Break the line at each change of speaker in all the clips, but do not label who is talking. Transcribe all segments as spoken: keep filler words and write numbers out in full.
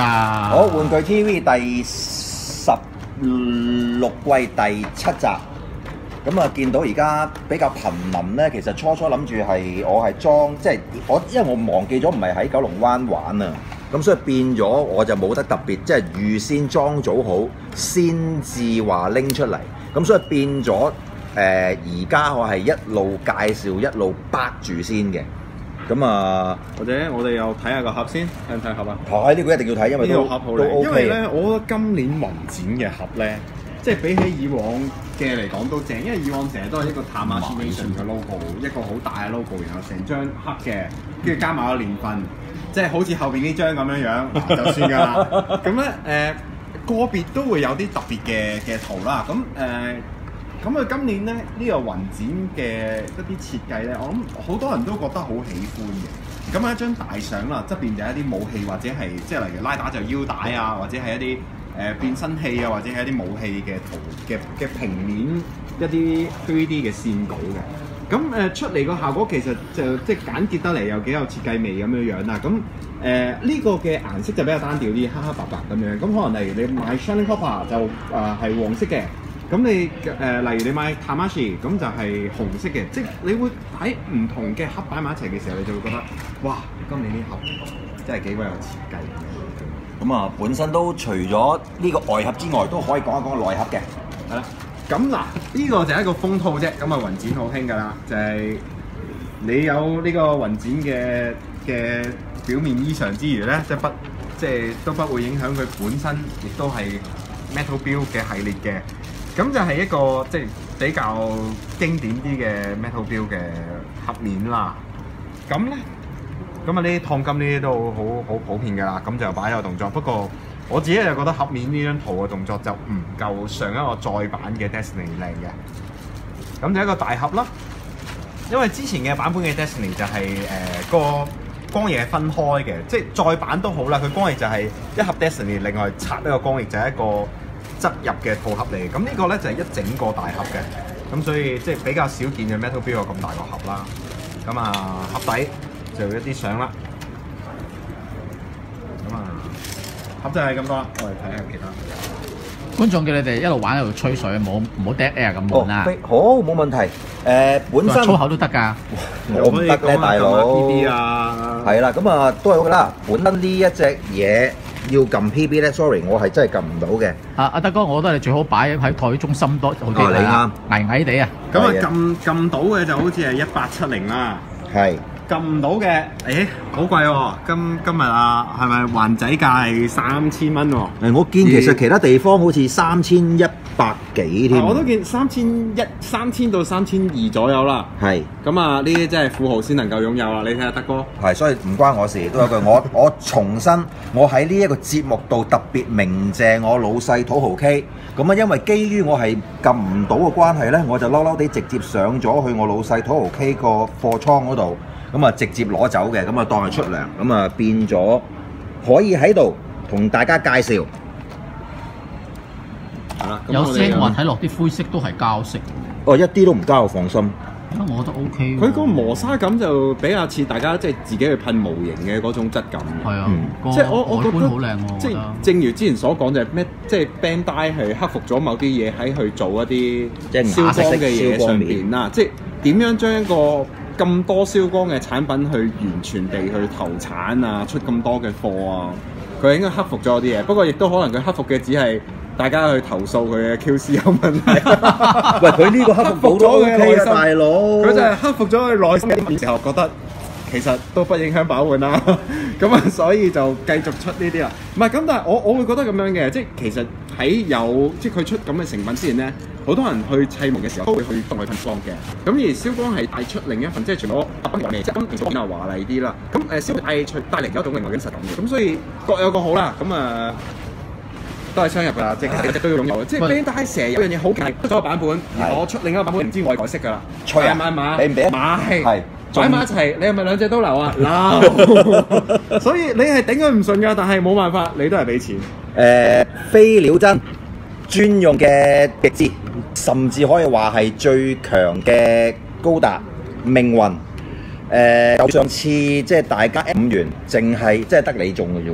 啊！
好，玩具 T V 第十六季第七集。咁啊，見到而家比較頻臨咧，其實初初諗住係我係裝，即係我因為我忘記咗唔係喺九龍灣玩啊，咁所以變咗我就冇得特別即係預先裝組好，先至話拎出嚟。咁所以變咗誒，而家我係一路介紹一路掰住先嘅。咁啊，
或者我哋又睇下個盒先，睇唔睇盒啊？
睇呢個一定要睇，因為
呢
都
個盒好靚，
都 OK
因為咧，我覺得今年雲展嘅盒咧，即係比起以往嘅嚟講都正，因為以往成日都係一個 Tamashii嘅 logo，一個好大嘅 logo，然後成張黑嘅，跟住加埋個年份，即係好似後邊呢張咁樣樣就算㗎啦。咁咧誒個別都會有啲特別嘅嘅圖啦。咁誒咁啊，今年咧呢、呢個雲展嘅一啲設計咧，我諗好多人都覺得好喜歡嘅。咁啊一張大相啦，側邊就係一啲武器或者係即係例如拉打就腰帶啊，或者係一啲誒、呃、變身器啊，或者係一啲武器嘅圖嘅嘅平面一啲 three D 嘅線稿嘅。咁誒、呃、出嚟個效果其實就即係簡潔得嚟，又幾有設計味咁樣樣啦。咁誒呢個嘅顏色就比較單調啲，黑黑白白咁樣。咁可能例如你買 Shining Copper 就誒係、呃、黃色嘅。咁你誒、呃、例如你買 Tamashii 咁就係紅色嘅，即係你會喺唔同嘅盒擺埋一齊嘅時候，你就會覺得哇！今年啲盒真係幾鬼有設計。
咁啊，本身都除咗呢個外盒之外，都可以講一講內盒嘅。
係啦，咁嗱，呢個就係一個封套啫。咁啊，雲展好興㗎啦，就係、是、你有呢個雲展嘅嘅表面衣裳之餘咧，即係不即係都不會影響佢本身，亦都係 Metal Build 嘅系列嘅。咁就係一個即係比較經典啲嘅 Metal Build 嘅盒面啦。咁咧，咁啊呢啲燙金呢啲都好好普遍㗎啦。咁就擺喺個動作。不過我自己就覺得盒面呢張圖嘅動作就唔夠上一個再版嘅 Destiny 靚嘅。咁就一個大盒啦。因為之前嘅版本嘅 Destiny 就係、是、誒、呃、個光翼係分開嘅，即係再版都好啦。佢光翼就係一盒 Destiny，另外拆一個光翼就係一個側入嘅套盒嚟，咁呢個咧就係、是、一整個大盒嘅，咁所以即係比較少見嘅 Metal Build 有咁大個盒啦。咁啊盒底就一啲相啦。咁啊盒就係咁多啦，我哋睇下其他。
觀眾叫你哋一路玩一路吹水，冇唔好 dead air 咁悶啦。
好，冇問題。誒、呃，本身
粗口都得㗎。
我唔得咧，大佬。
P B 啊，
係啦，咁啊都係好啦。本身呢一隻嘢要撳 P B 咧 ，sorry， 我係真係撳唔到嘅。
啊，阿德哥，我覺得你最好擺喺台中心多好啲
啦。
矮矮地啊。
咁啊撳撳到嘅就好似係一八七零啦。
係。
撳唔到嘅，誒好貴喎！今今日啊，係咪環仔價係三千蚊喎？
誒，我見其實其他地方好似三千一百幾添。
我都見三千一、三千到三千二左右啦。係。咁啊，呢啲真係富豪先能夠擁有啦！你睇下德哥。
係，所以唔關我事。都有句我我重申，我喺呢一個節目度特別鳴謝我老細土豪 K。咁啊，因為基於我係撳唔到嘅關係咧，我就嬲嬲地直接上咗去我老細土豪 K 個貨倉嗰度。咁啊，直接攞走嘅，咁啊當係出糧，咁啊變咗可以喺度同大家介紹。
係啦，
有聲話睇落啲灰色都係膠色。
哦，一啲都唔膠，放心。
我覺得 O K。
佢個磨砂感就比較似大家即係自己去噴模型嘅嗰種質感。
係啊，
即係我我覺得
好靚喎。
即係正如之前所講就係咩，即係 Bandai 係克服咗某啲嘢喺去做一啲
即係
燒光嘅嘢上邊啦。即係點樣將一個咁多燒光嘅產品去完全地去投產啊，出咁多嘅貨啊，佢應該克服咗啲嘢。不過亦都可能佢克服嘅只係大家去投訴佢嘅 Q C 有問題。
喂，佢呢個克服咗佢內心，大佬。
佢就係克服咗佢內心嘅時候，覺得其實都不影響飽滿啦。咁啊，所以就繼續出呢啲啦。唔係咁，但係我我會覺得咁樣嘅，即係其實喺有即係佢出咁嘅成品之前咧，好多人去砌模嘅時候都會去幫佢噴光嘅。咁而燒光係帶出另一份，即係除咗特別味，即係咁平時比較華麗啲啦。咁誒燒帶出帶嚟有一種另外嘅實感嘅。咁所以各有各好啦。咁啊〜都係相入㗎啦，即係一直都要擁有。即係 Bandai 成日有樣嘢好勁，出咗個版本，而我出另一個版本唔知我係改色㗎啦。
吹啊！
買買
俾唔俾？
買
係
擺埋一齊，你係咪兩隻都留啊？留。所以你係頂佢唔順㗎，但係冇辦法，你都係俾錢。
誒，非料真專用嘅極致，甚至可以話係最強嘅高達命運。誒，上次即係大家五元，淨係即係得你中嘅啫喎。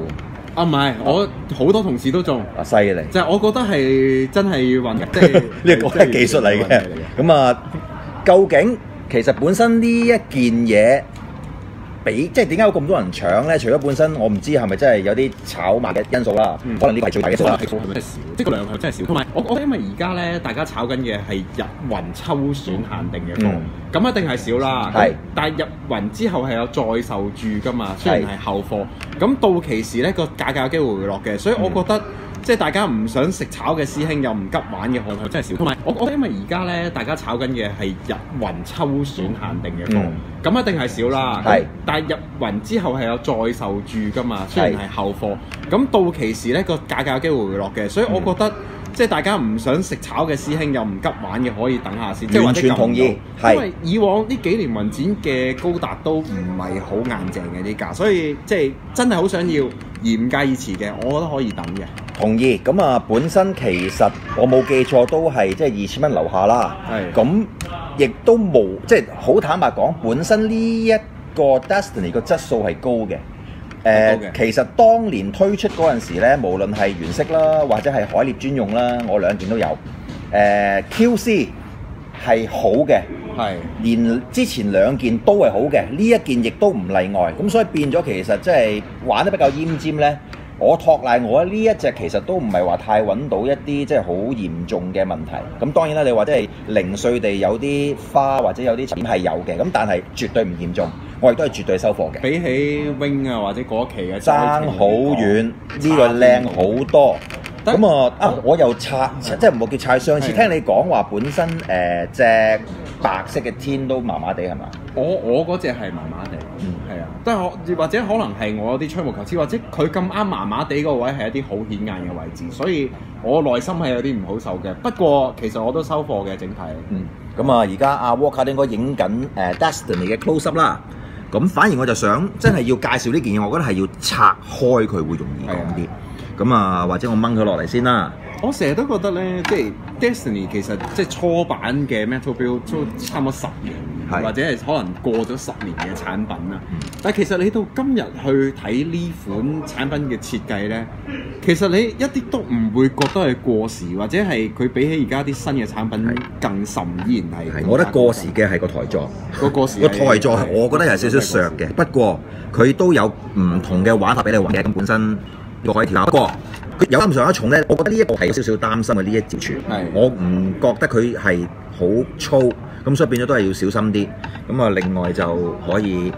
啊唔係，我好多同事都中。
啊，犀利！
就係我覺得係真係運嘅，即係
呢個係技術嚟嘅。咁啊，究竟其實本身呢一件嘢，俾即係點解有咁多人搶咧？除咗本身我唔知係咪真係有啲炒賣嘅因素啦，嗯、可能呢個係最大嘅因素啦。
係咪真係少？即係個量係真係少。同埋我我覺得因為而家咧，大家炒緊嘅係日運抽選限定嘅貨，咁、嗯、一定係少啦。係，但係日運之後係有再受注㗎嘛，雖然係後貨，咁到期時咧個價格有機會回落嘅，所以我覺得。嗯即係大家唔想食炒嘅師兄又唔急玩嘅項目真係少，同埋我我覺得因為而家咧大家炒緊嘅係日運抽選限定嘅貨，咁、嗯、一定係少啦。係，但係日運之後係有再受注㗎嘛，雖然係後貨，咁到期時咧個價格有機會回落嘅，所以我覺得。嗯即係大家唔想食炒嘅師兄又唔急玩嘅，可以等下先。即係
完全同意，
因為以往呢幾年雲展嘅高達都唔係好硬淨嘅啲價，所以即係真係好想要而唔介意遲嘅，我覺得可以等嘅。
同意。咁啊，本身其實我冇記錯都係即係二千蚊樓下啦。係。咁亦都冇即係好坦白講，本身呢一個 Destiny 個質素係高嘅。誒、呃，其實當年推出嗰陣時咧，無論係原色啦，或者係海獵專用啦，我兩件都有。誒、呃、Q C 係好嘅，係連之前兩件都係好嘅，呢一件亦都唔例外。咁所以變咗其實即係玩得比較奄尖咧。我托賴我呢一隻其實都唔係話太揾到一啲即係好嚴重嘅問題。咁當然啦，你話即係零碎地有啲花或者有啲點係有嘅，咁但係絕對唔嚴重。我亦都係絕對收貨嘅。比起 Wing 啊或者嗰期嘅爭好遠，呢、呢個靚好多。咁啊啊！我又拆即係唔好叫拆。上次聽你講話本身誒隻、呃、白色嘅天都麻麻地係嘛？我我嗰隻係麻麻地，嗯係啊。但係我或者可能係我有啲吹毛求疵，或者佢咁啱麻麻地個位係一啲好顯眼嘅位置，所以我內心係有啲唔好受嘅。不過其實我都收貨嘅整體。嗯。咁啊，而家阿 Walker 應該影緊誒 Destiny 嘅 close up 啦。咁反而我就想真係要介紹呢件嘢，我覺得係要拆開佢會容易講啲。咁啊，或者我掹佢落嚟先啦。我成日都覺得咧，即係 Destiny 其實即係初版嘅 Metal Build 都差唔多十年，或者係可能過咗十年嘅產品啦。嗯、但係其實你到今日去睇呢款產品嘅設計咧，其實你一啲都唔會覺得係過時，或者係佢比起而家啲新嘅產品更甚，依然係。我覺得過時嘅係個台座，個過時個台座，我覺得有少少削嘅。不過佢都有唔同嘅玩法俾你玩嘅，咁本身。又可以調，不過佢有咁上下重咧，我覺得呢一個係有少少擔心嘅呢一條柱，我唔覺得佢係好粗，咁所以變咗都係要小心啲。咁啊，另外就可以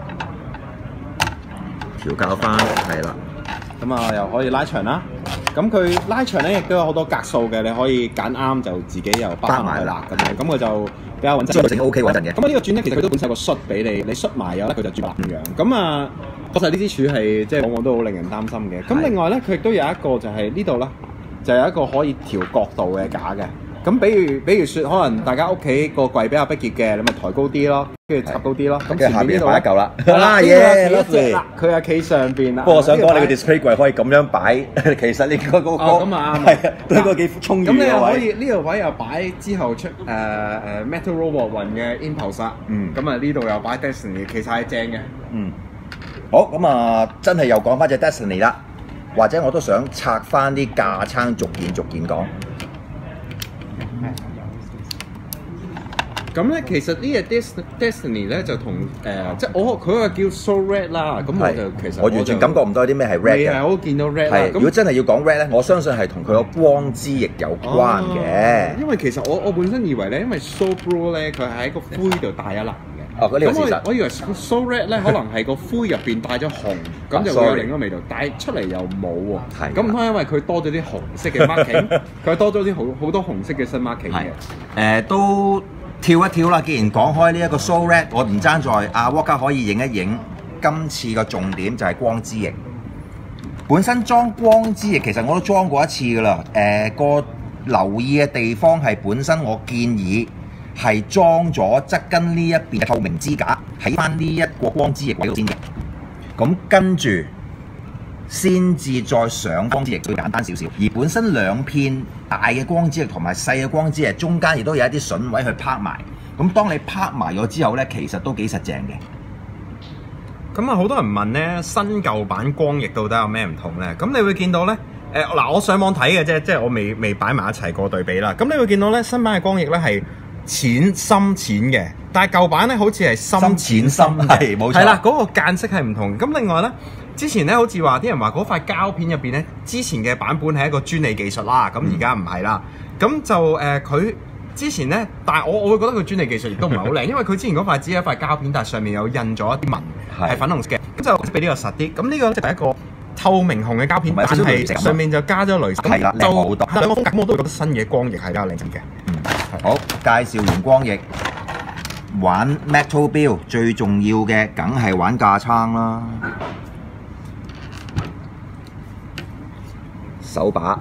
調校翻，係啦。咁啊，又可以拉長啦。咁佢拉長咧，亦都有好多格數嘅，你可以揀啱就自己又包埋啦。咁樣，咁佢就比較穩陣。整 O K 穩陣嘅。咁啊，呢個轉咧，其實佢都本身有個恤俾你，你恤埋有咧，佢就轉咁樣。咁啊。確實呢啲柱係即係往往都好令人擔心嘅。咁另外咧，佢亦都有一個就係呢度啦，就有一個可以調角度嘅架嘅。咁比如比如説，可能大家屋企個櫃比較逼傑嘅，你咪抬高啲咯，跟住插高啲咯。咁前面呢度一嚿啦，啊耶，呢隻啦，佢係企上邊啦。不過我想講你個 display 櫃可以咁樣擺，其實你個個
哦咁啊啱，
係啊，都應該幾充裕嘅位。咁你又可以呢個位又擺之後出誒誒 Metal Robot 雲嘅 Impulse。嗯。咁啊呢度又擺 Destiny，其實係正嘅。嗯。好咁啊，真係又講翻隻 Destiny 啦，或者我都想拆翻啲架撐，逐件逐件講。咁咧，其實呢隻 Destiny 咧就同誒、呃，即係我佢個叫 So Red 啦。咁我就其實我，我完全感覺唔到有啲咩係 red 嘅。係，我見到 red 啦。如果真係要講 red 咧，我相信係同佢個光之翼有關嘅、哦。因為其實我我本身以為咧，因為 So Blue 咧，佢係喺個灰度帶一粒。哦，嗰呢個事實。我以為 So Red 咧，可能係個灰入邊帶咗紅，咁就會有另一個味道。但係出嚟又冇喎。係。咁唔通因為佢多咗啲紅色嘅 marking， 佢多咗啲好好多紅色嘅新 marking 嘅。誒、呃，都跳一跳啦。既然講開呢一個 So Red， 我唔爭在阿 Walker 可以影一影。今次個重點就係光之翼。本身裝光之翼其實我都裝過一次㗎啦。誒、呃，個留意嘅地方係本身我建議。係裝咗側跟呢一邊嘅透明支架喺翻呢一個光之翼位度先嘅，咁跟住先至再上光之翼，最簡單少少。而本身兩片大嘅光之翼同埋細嘅光之翼中間亦都有一啲筍位去拍埋。咁當你拍埋咗之後呢，其實都幾實淨嘅。
咁啊好多人問咧，新舊版光翼到底有咩唔同咧？咁你會見到咧，誒嗱，我上網睇嘅啫，即係我未未擺埋一齊過對比啦。咁你會見到咧，新版嘅光翼咧係淺深淺嘅，但係舊版咧好似係深淺深
係冇錯。
係啦，嗰個間色係唔同。咁另外咧，之前咧好似話啲人話嗰塊膠片入邊咧，之前嘅版本係一個專利技術啦，咁而家唔係啦。咁就誒佢。呃之前咧，但係我我會覺得佢專利技術亦都唔係好靚，因為佢之前嗰塊只係一塊膠片，但係上面有印咗一啲紋，係粉紅色嘅，咁就比呢個實啲。咁呢個就係一個透明紅嘅膠片，但係上面就加咗雷射，
係啦，靚好多。
但係我我都覺得新嘅光翼係比較靚嘅。
嗯，好，介紹完光翼，玩 Metal Build 最重要嘅梗係玩架撐啦，手把。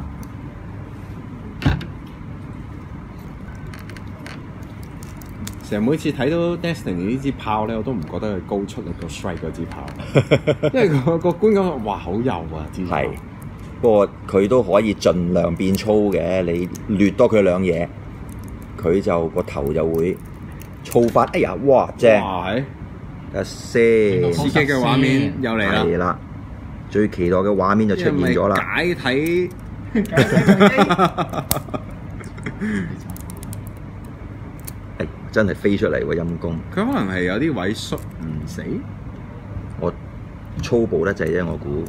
其實每次睇到 Destiny 呢支炮咧，我都唔覺得佢高出力過 Strike 嗰支炮，因為個個觀感哇好幼啊！支炮。
係，不過佢都可以盡量變粗嘅，你掠多佢兩嘢，佢就個頭就會粗翻。哎呀，哇正！
哇係，
睇下先，
刺激嘅畫面又嚟啦！
係啦，最期待嘅畫面就出現咗啦！
解體。
真係飛出嚟喎陰公！
佢可能係有啲位縮唔死，
我粗暴得滯啫，我估。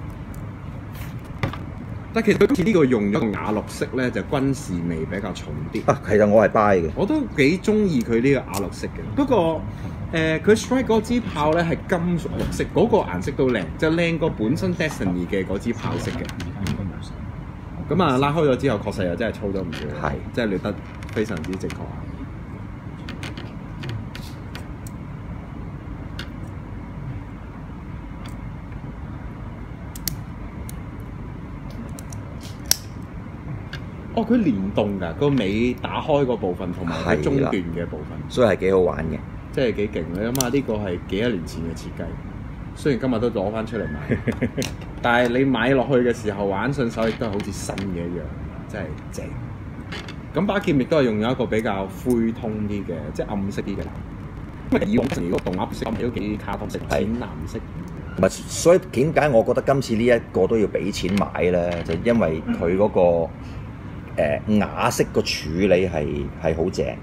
但其實佢今次呢個用咗個亞綠色咧，就軍事味比較重啲。
啊，其實我係 buy 嘅，
我都幾中意佢呢個亞綠色嘅。不過誒，佢 Strike 嗰支炮咧係金屬綠色，嗰、那個顏色都靚，就靚過本身 Destiny 嘅嗰支炮色嘅。咁啊，拉開咗之後，確實又真係粗咗唔少，
係
即係掠得非常之正確。哦，佢連動㗎，個尾打開個部分同埋佢中段嘅部分，
所以係幾好玩嘅，
即係幾勁。你諗下呢個係幾多年前嘅設計，雖然今日都攞翻出嚟賣，但係你買落去嘅時候玩順手亦都係好似新嘅一樣，真係正。咁把劍亦都係用咗一個比較灰通啲嘅，即係暗色啲嘅藍。因為以往成個動畫色都幾卡通色，淺藍色。
唔係，所以點解我覺得今次呢一個都要俾錢買咧？就因為佢嗰、嗰個。誒啞色個處理係係好正，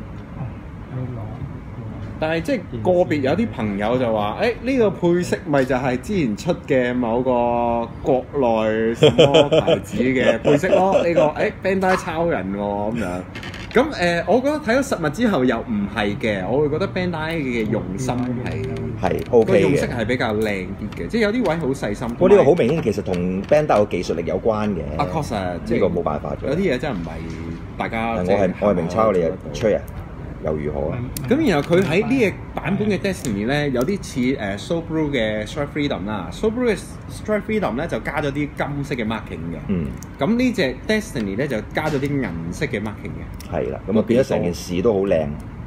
但係即係個別有啲朋友就話：誒、欸、呢、呢個配色咪就係之前出嘅某個國內什麼牌子嘅配色咯？呢、呢個誒、欸、Bandai 抄人喎咁樣。咁誒、呃，我覺得睇咗實物之後又唔係嘅，我會覺得 Bandai 嘅用心係
係 OK 嘅，
個用色係比較靚啲嘅，即係有啲位好細心。
不過呢個好明顯，其實同 Bandai 嘅技術力有關嘅。
啊，確實，
呢個冇辦法嘅。
有啲嘢真係唔係大家。
我係我係明抄，你又吹啊？又如何啊？
咁然後佢喺呢個版本嘅 Destiny 咧，有啲似誒 Soul Blue 嘅 Strike Freedom 啦。Soul Blue 嘅 Strike Freedom 咧就加咗啲金色嘅 marking 嘅。嗯。咁呢隻 Destiny 咧就加咗啲銀色嘅 marking 嘅。係啦，咁啊變咗成件事都好靚。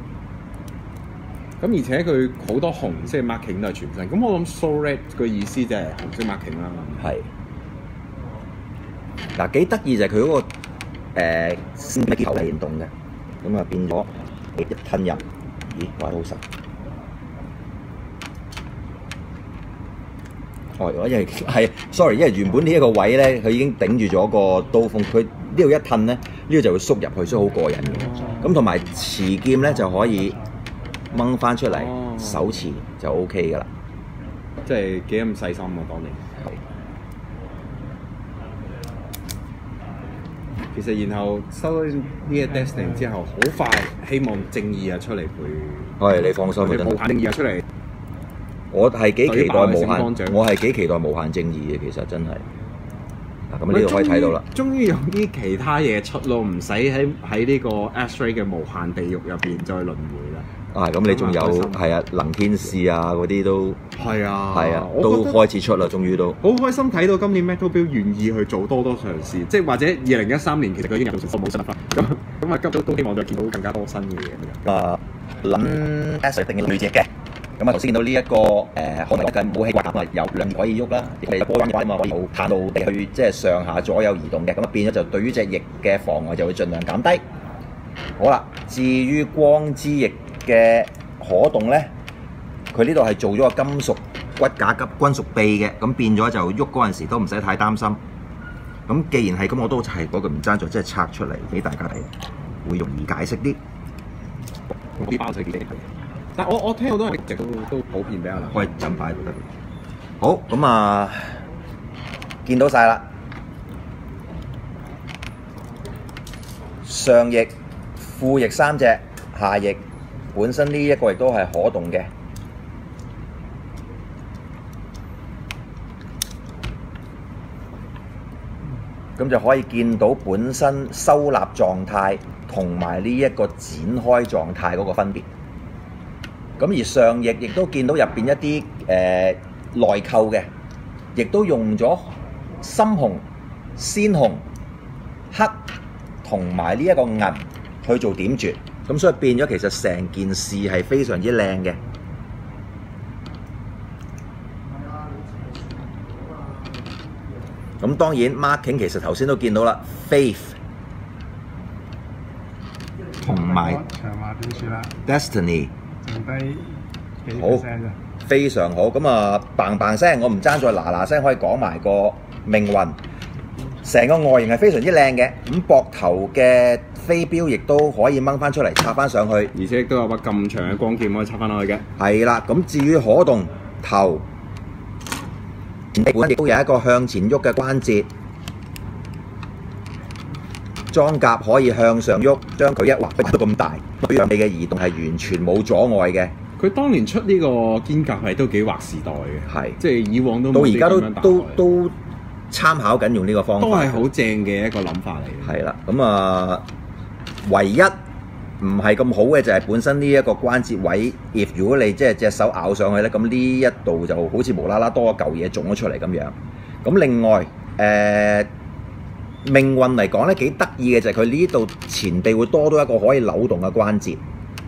咁而且佢好多紅色嘅 marking 都係全身。咁我諗 Soul Red 個意思就係紅色 marking 啦。係。嗱幾得意就係佢嗰個誒先嘅結構係聯動嘅，咁啊變咗。一吞入，咦，玩得好實。哦，因為係 ，sorry， 因為原本呢一個位咧，佢已經頂住咗個刀鋒，佢呢度一褪咧，呢度就會縮入去，所以好過癮嘅。咁同埋持劍咧就可以掹翻出嚟，哦、手持就 O K 噶啦。即係幾咁細心啊，當年。其實然後收呢個 Destiny 之後，好快希望正義啊出嚟陪。係你放心啊，真係無限正義啊出嚟。我係幾期待無限，我係幾期待無限正義嘅，其實真係。嗱咁呢度可以睇到啦。終於有啲其他嘢出咯，唔使喺喺呢個 Astray 嘅無限地獄入邊再輪迴啦。啊，咁你仲有係啊，能天使啊嗰啲都係啊，係啊，都開始出啦，終於都好開心睇到今年 Metal Build 願意去做多多嘗試，即係或者二零一三年其實佢已經有做冇新法，咁咁啊今都都希望再見到更加多新嘅嘢。啊，諗 Astray 一定要累積嘅，咁啊頭先見到呢一個誒可能嘅武器掛咁啊有兩可以喐啦，亦係波彎嘅嘛，可以好彈路地去即係上下左右移動嘅，咁啊變咗就對於隻翼嘅妨礙就會盡量減低。好啦，至於光之翼嘅可動咧，佢呢度係做咗個金屬
骨架急均屬秘嘅，咁變咗就喐嗰陣時都唔使太擔心。咁既然係咁，我都係嗰句唔爭在，即係拆出嚟俾大家睇，會容易解釋啲。
啲包仔幾靚，但我我聽好多人一直都都普遍比較難。
可以枕擺都得。好，咁啊，見到晒啦。上翼、副翼三隻，下翼本身呢一個亦都係可動嘅。咁就可以見到本身收納狀態同埋呢一個展開狀態嗰個分別。咁而上翼亦都見到入邊一啲誒、呃、內扣嘅，亦都用咗深紅、鮮紅、黑同埋呢一個銀去做點綴，咁所以變咗其實成件事係非常之靚嘅。咁當然 marking 其實頭先都見到啦 ，Faith 同埋 Destiny
剩低幾
好
percent 啫。
非常好。咁啊嘭嘭聲，我唔爭再嗱嗱聲可以講埋個命運。成個外形係非常之靚嘅，咁膊頭嘅飛鏢亦都可以掹翻出嚟插翻上去，
而且亦都有把咁長嘅光劍可以插翻落去嘅。
係啦，咁至於可動頭，本身亦都有一個向前喐嘅關節，裝甲可以向上喐，將佢一劃到咁大，對讓你嘅移動係完全冇阻礙嘅。
佢當年出呢個肩甲係都幾劃時代嘅，
係
即係以往都
到而家都
冇啲咁樣打
都
開
都參考緊用呢個方法，
都係好正嘅一個諗法嚟嘅。
係啦，咁啊，唯一唔係咁好嘅就係本身呢一個關節位 ，if 如果你即係隻手咬上去咧，咁呢一度就好似無啦啦多一嚿嘢腫咗出嚟咁樣。咁另外誒、呃、命運嚟講咧幾得意嘅就係佢呢度前臂會多咗一個可以扭動嘅關節。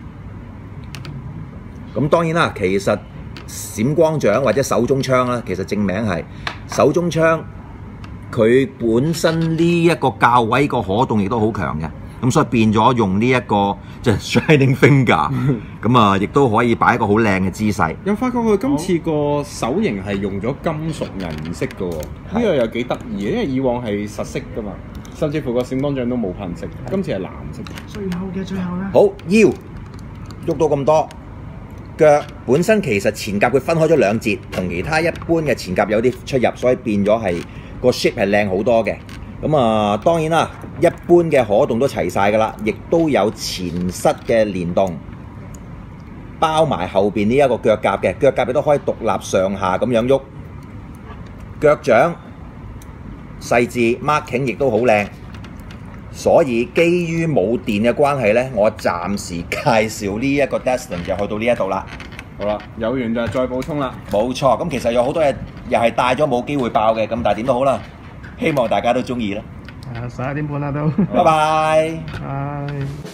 咁當然啦，其實閃光掌或者手中槍啦，其實正名係手中槍。佢本身呢一個較位個可動亦都好強嘅，咁所以變咗用呢、這、一個即係 Shining Finger，咁啊亦都可以擺一個好靚嘅姿勢。
有發覺佢今次個手型係用咗金屬銀色嘅喎，呢個又幾得意嘅，因為以往係實色㗎嘛，甚至乎個閃光杖都冇噴色，今次係藍色。
最後嘅最後咧，
好腰喐到咁多，腳本身其實前甲佢分開咗兩節，同其他一般嘅前甲有啲出入，所以變咗係。個 shape 係靚好多嘅，咁啊當然啦，一般嘅可動都齊晒㗎啦，亦都有前膝嘅連動，包埋後邊呢一個腳甲嘅，腳甲亦都可以獨立上下咁樣喐，腳掌細緻 marking 亦都好靚，所以基於冇電嘅關係呢，我暫時介紹呢一個 Destin 就去到呢一度啦。
好啦，有緣就再補充啦。
冇錯，咁其實有好多嘢又係帶咗冇機會爆嘅，咁但係點都好啦，希望大家都中意啦。
係啊，十一點半啦都。
拜拜。
拜。